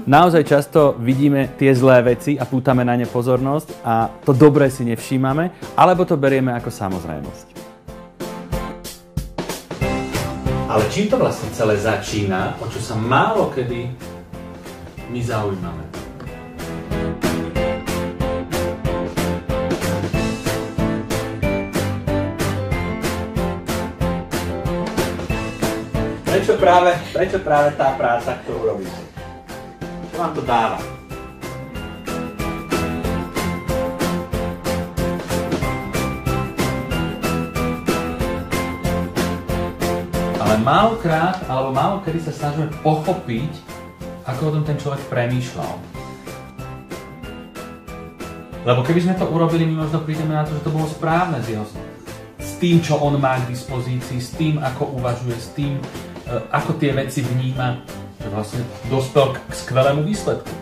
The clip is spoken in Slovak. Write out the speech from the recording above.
Naozaj často vidíme tie zlé veci a pútame na ne pozornosť a to dobré si nevšímame, alebo to berieme ako samozrejmosť. Ale čím to vlastne celé začína, o čo sa málo kedy my zaujímame? Prečo práve tá práca, ktorú robíte? Čo vám to dáva? Ale málokrát, alebo málokedy sa snažíme pochopiť, ako o tom ten človek premýšľal. Lebo keby sme to urobili, my možno prídeme na to, že to bolo správne s tým, čo on má k dispozícii, s tým, ako uvažuje, s tým, ako tie veci vníma, že vlastne dospel k skvelému výsledku.